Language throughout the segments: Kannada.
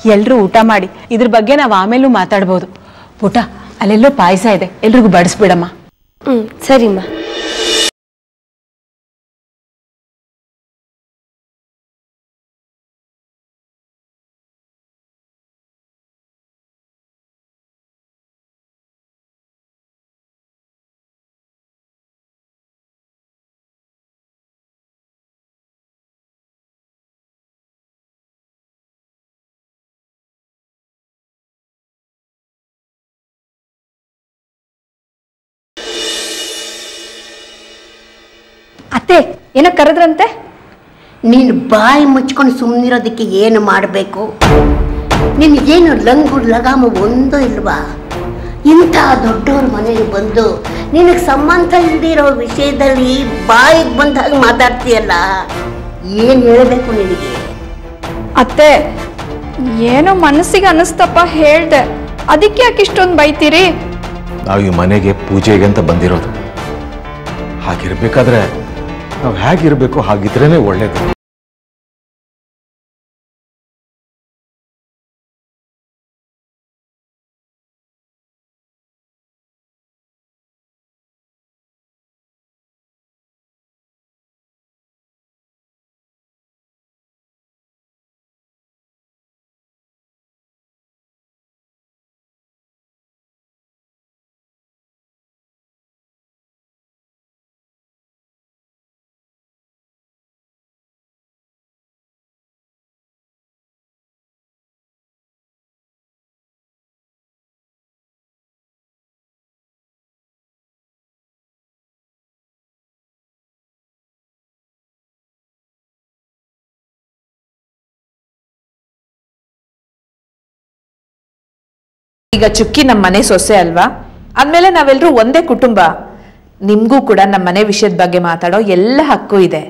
ಎಲ್ಲರೂ ಊಟ ಮಾಡಿ ಇದ್ರ ಬಗ್ಗೆ ನಾವು ಆಮೇಲೂ ಮಾತಾಡ್ಬೋದು. ಪುಟ ಅಲ್ಲೆಲ್ಲೋ ಪಾಯಸ ಇದೆ, ಎಲ್ರಿಗೂ ಬಡಿಸ್ಬಿಡಮ್ಮ. ಸರಿಮ್ಮ. ಅತ್ತೆ ಏನೋ ಕರೆದ್ರಂತೆ? ನೀನು ಬಾಯಿ ಮುಚ್ಕೊಂಡು ಸುಮ್ಮನಿರೋದಕ್ಕೆ ಏನು ಮಾಡಬೇಕು? ನಿನಗೇನು ಲಂಗು ಲಗಾಮ ಒಂದೂ ಇಲ್ವಾ? ಇಂಥ ದೊಡ್ಡವ್ರ ಮನೆಗೆ ಬಂದು ನಿನಗೆ ಸಂಬಂಧ ಇಲ್ದಿರೋ ವಿಷಯದಲ್ಲಿ ಬಾಯಿಗೆ ಬಂದಾಗ ಮಾತಾಡ್ತೀಯಲ್ಲ, ಏನು ಹೇಳಬೇಕು ನಿನಗೆ? ಅತ್ತೆ ಏನೋ ಮನಸ್ಸಿಗೆ ಅನಿಸ್ತಪ್ಪ, ಹೇಳ್ದೆ. ಅದಕ್ಕೆ ಯಾಕೆ ಇಷ್ಟೊಂದು ಬೈತೀರಿ? ನಾವು ಈ ಮನೆಗೆ ಪೂಜೆಗೆ ಅಂತ ಬಂದಿರೋದು. ಹಾಗಿರ್ಬೇಕಾದ್ರೆ ನಾವು ಹೇಗಿರ್ಬೇಕು ಹಾಗಿದ್ರೇನೆ ಒಳ್ಳೇದು. ಈಗ ಚುಕ್ಕಿ ನಮ್ಮ ಮನೆ ಸೊಸೆ ಅಲ್ವಾ, ಅಂದಮೇಲೆ ನಾವೆಲ್ಲರೂ ಒಂದೇ ಕುಟುಂಬ. ನಿಮ್ಗೂ ಕೂಡ ನಮ್ಮ ಮನೆ ವಿಷಯದ ಬಗ್ಗೆ ಮಾತಾಡೋ ಎಲ್ಲ ಹಕ್ಕು ಇದೆ.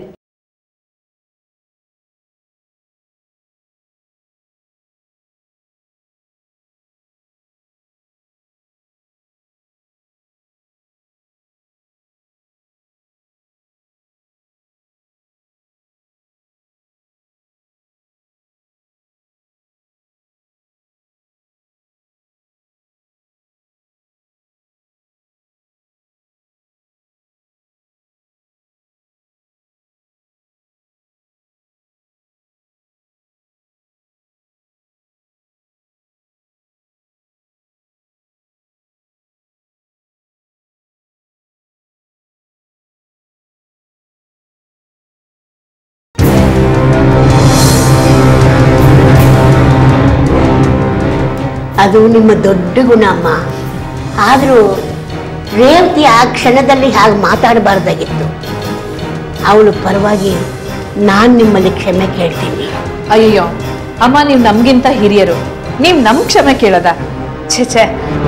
ಅದು ನಿಮ್ಮ ದೊಡ್ಡ ಗುಣ ಅಮ್ಮ. ಆದರೂ ರೇವತಿ ಆ ಕ್ಷಣದಲ್ಲಿ ಹಾಗೆ ಮಾತಾಡಬಾರ್ದಾಗಿತ್ತು. ಅವಳು ಪರವಾಗಿ ನಾನು ನಿಮ್ಮಲ್ಲಿ ಕ್ಷಮೆ ಕೇಳ್ತೀನಿ. ಅಯ್ಯೋ ಅಮ್ಮ, ನೀವು ನಮ್ಗಿಂತ ಹಿರಿಯರು, ನೀವು ನಮ್ ಕ್ಷಮೆ ಕೇಳೋದ? ಛೆ,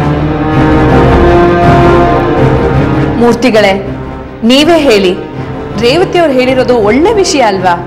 ಮೂರ್ತಿಗಳೇ ನೀವೇ ಹೇಳಿ, ರೇವತಿಯವ್ರು ಹೇಳಿರೋದು ಒಳ್ಳೆ ವಿಷಯ ಅಲ್ವಾ?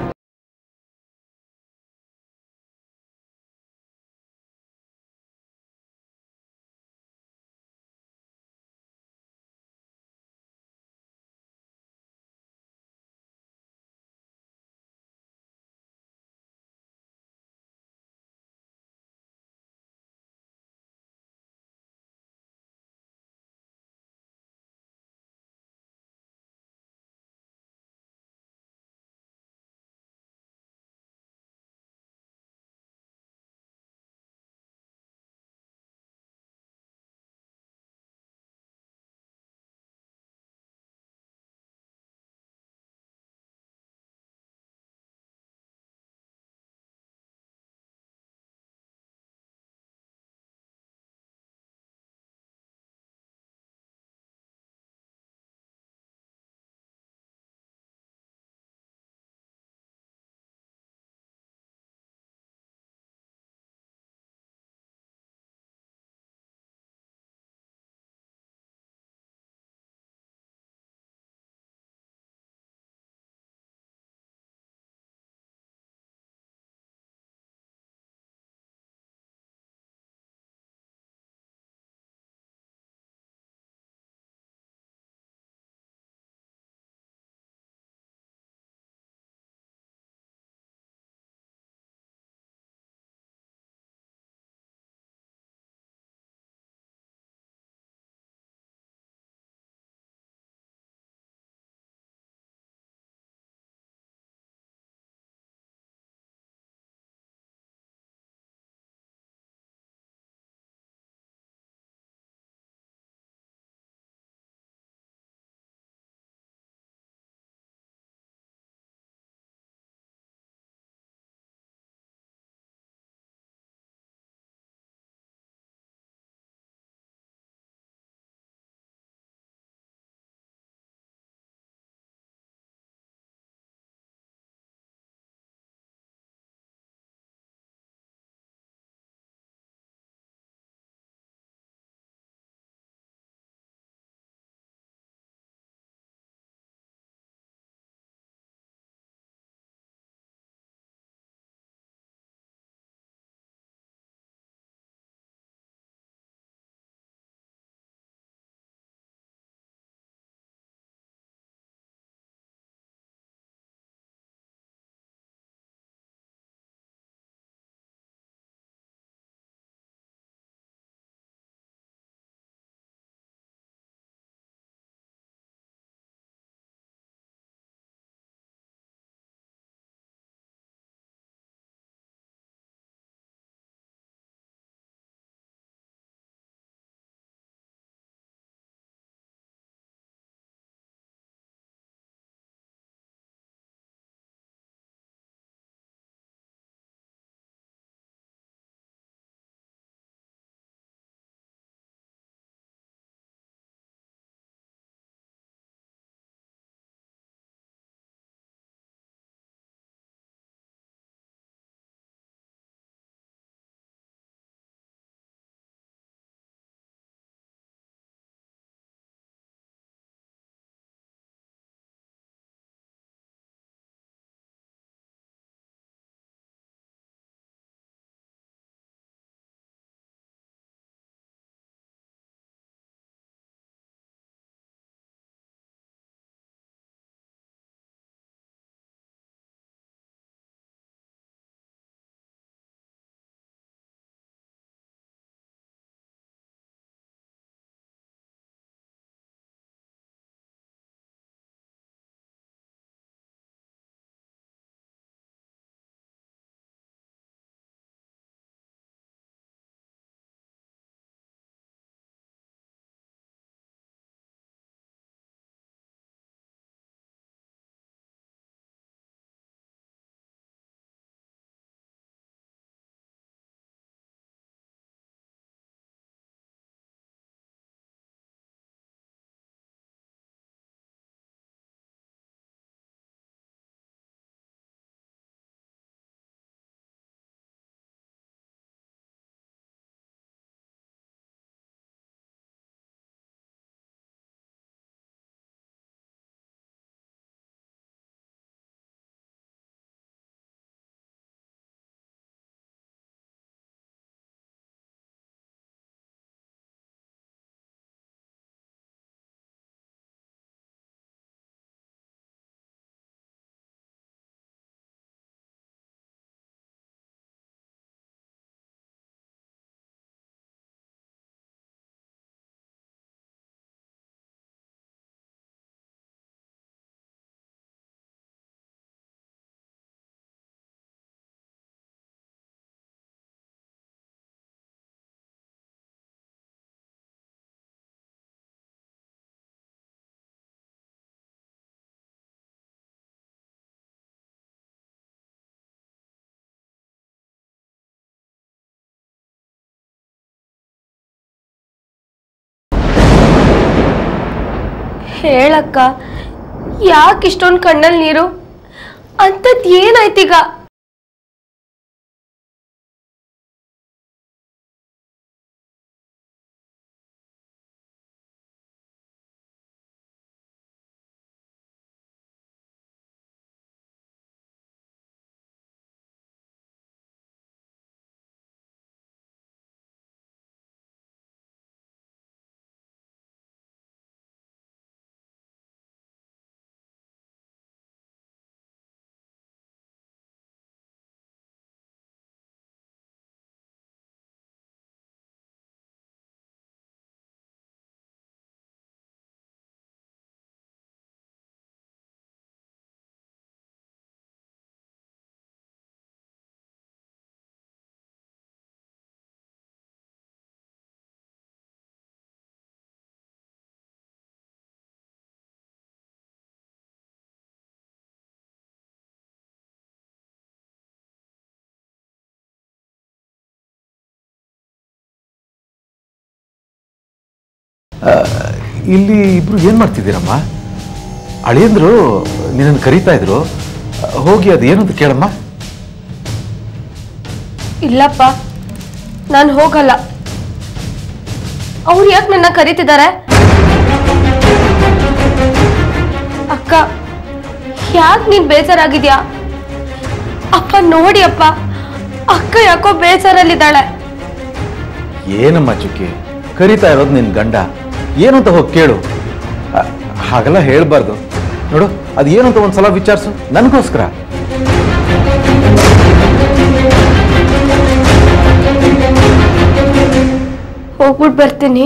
ಹೇಳಕ್ಕ, ಯಾಕೆ ಇಷ್ಟೊಂದು ಕಣ್ಣಲ್ಲಿ ನೀರು? ಅಂಥದ್ದು ಏನಾಯ್ತೀಗ? ಇಲ್ಲಿ ಇಬ್ರು ಏನ್ ಮಾಡ್ತಿದ್ದೀರಮ್ಮ? ಅಳಿಯಂದ್ರು ನಿನ್ನನ್ನು ಕರೀತಾ ಇದ್ರು, ಹೋಗಿ ಅದೇನು ಅಂತ ಕೇಳಮ್ಮ. ಇಲ್ಲಪ್ಪ, ನಾನು ಹೋಗಲ್ಲ. ಅವ್ರು ಯಾಕೆ ನನ್ನ ಕರೀತಿದ್ದಾರೆ? ಅಕ್ಕ, ಯಾಕೆ ನೀನ್ ಬೇಜಾರಾಗಿದ್ಯಾ? ಅಪ್ಪ ನೋಡಿ ಅಪ್ಪ, ಅಕ್ಕ ಯಾಕೋ ಬೇಜಾರಲ್ಲಿದ್ದಾಳೆ. ಏನಮ್ಮ ಚುಕ್ಕಿ, ಕರೀತಾ ಇರೋದು ನಿನ್ ಗಂಡ, ಏನು ಅಂತ ಹೋಗಿ ಕೇಳು. ಹಾಗೆಲ್ಲ ಹೇಳ್ಬಾರ್ದು. ನೋಡು, ಅದು ಏನು ಅಂತ ಒಂದ್ಸಲ ವಿಚಾರಿಸು ನನಗೋಸ್ಕರ. ಹೋಗ್ಬಿಟ್ಟು ಬರ್ತೀನಿ.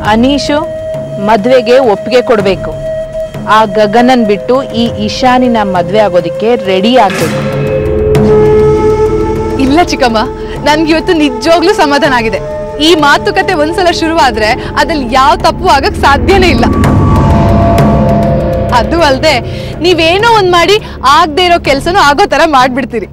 ಅನೀಶು ಮದ್ವೆಗೆ ಒಪ್ಪಿಗೆ ಕೊಡಬೇಕು. ಆ ಗಗನನ್ ಬಿಟ್ಟು ಈ ಇಶಾನಿನ ಮದ್ವೆ ಆಗೋದಿಕ್ಕೆ ರೆಡಿ ಆಗ್ಬೇಕು. ಇಲ್ಲ ಚಿಕ್ಕಮ್ಮ, ನನ್ಗೆ ಇವತ್ತು ನಿಜವಾಗ್ಲೂ ಸಮಾಧಾನ ಆಗಿದೆ. ಈ ಮಾತುಕತೆ ಒಂದ್ಸಲ ಶುರುವಾದ್ರೆ ಅದ್ರಲ್ಲಿ ಯಾವ ತಪ್ಪು ಆಗಕ್ ಸಾಧ್ಯನೇ ಇಲ್ಲ. ಅದು ಅಲ್ದೆ ನೀವೇನೋ ಒಂದ್ ಮಾಡಿ ಆಗದೆ ಇರೋ ಕೆಲ್ಸನೂ ಆಗೋ ತರ ಮಾಡ್ಬಿಡ್ತೀರಿ.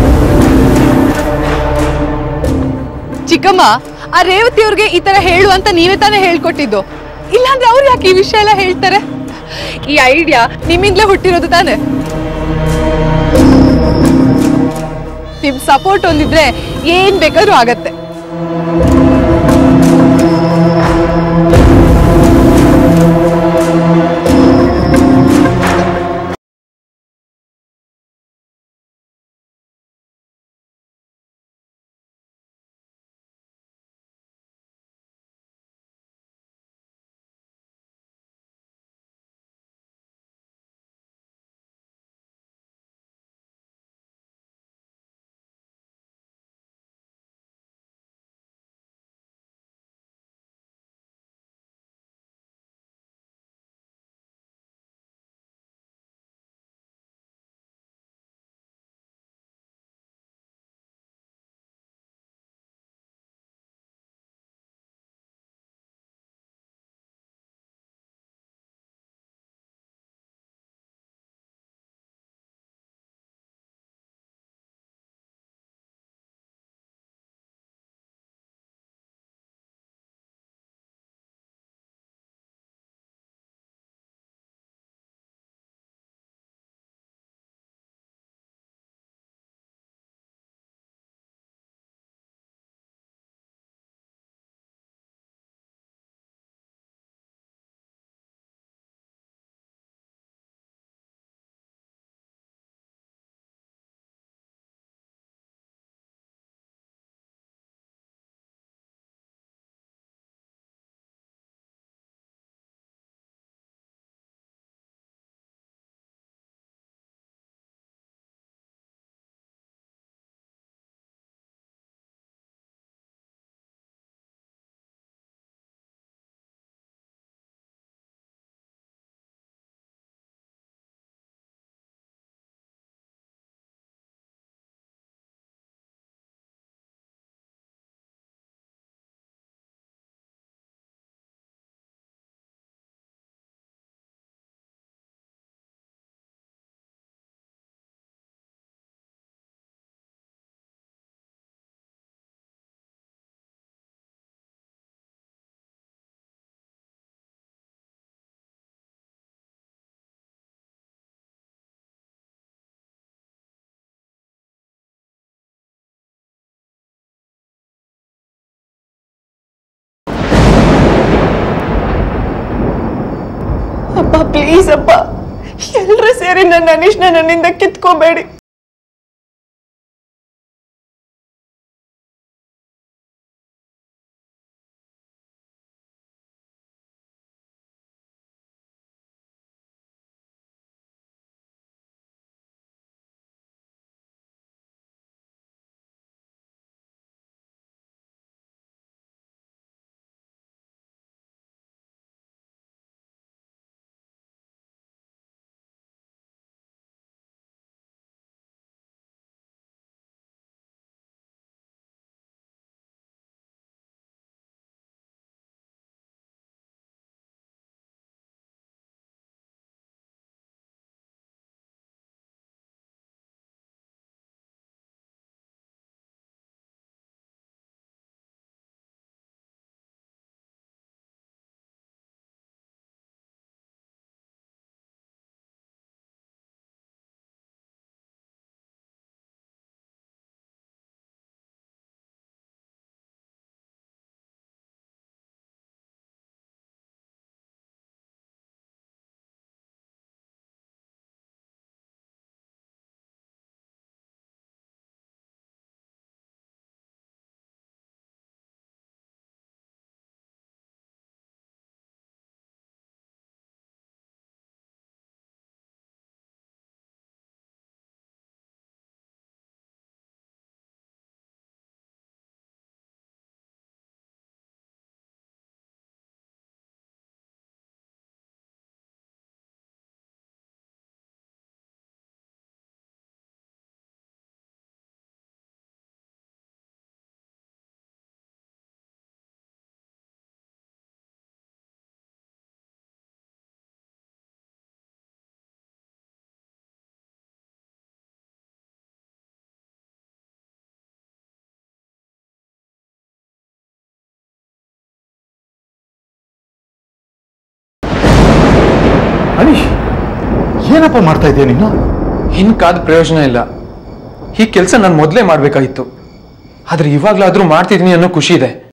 ಚಿಕ್ಕಮ್ಮ, ಆ ರೇವತಿ ಅವ್ರಿಗೆ ಈ ತರ ಹೇಳು ಅಂತ ನೀವೇ ತಾನೇ ಹೇಳ್ಕೊಟ್ಟಿದ್ದು. ಇಲ್ಲಾಂದ್ರೆ ಅವ್ರು ಯಾಕೆ ಈ ವಿಷಯ ಎಲ್ಲ ಹೇಳ್ತಾರೆ? ಈ ಐಡಿಯಾ ನಿಮ್ಮಿಂದಲೇ ಹುಟ್ಟಿರೋದು ತಾನೆ. ನಿಮ್ ಸಪೋರ್ಟ್ ಒಂದಿದ್ರೆ ಏನ್ ಬೇಕಾದ್ರೂ ಆಗತ್ತೆ. ಅಪ್ಪ ಪ್ಲೀಸ್ ಅಪ್ಪ, ಎಲ್ರೂ ಸೇರಿ ನನ್ನ ಅನೀಶ್ನ ನನ್ನಿಂದ ಕಿತ್ಕೋಬೇಡಿ. ಅನೀಶ್, ಏನಪ್ಪ ಮಾಡ್ತಾ ಇದೆಯಾ ನೀನು? ಇನ್ ಕಾದ ಪ್ರಯೋಜನ ಇಲ್ಲ. ಈ ಕೆಲಸ ನಾನು ಮೊದಲೇ ಮಾಡಬೇಕಾಗಿತ್ತು. ಆದ್ರೆ ಇವಾಗ್ಲಾದ್ರೂ ಮಾಡ್ತಿದ್ದೀನಿ ಅನ್ನೋ ಖುಷಿ ಇದೆ.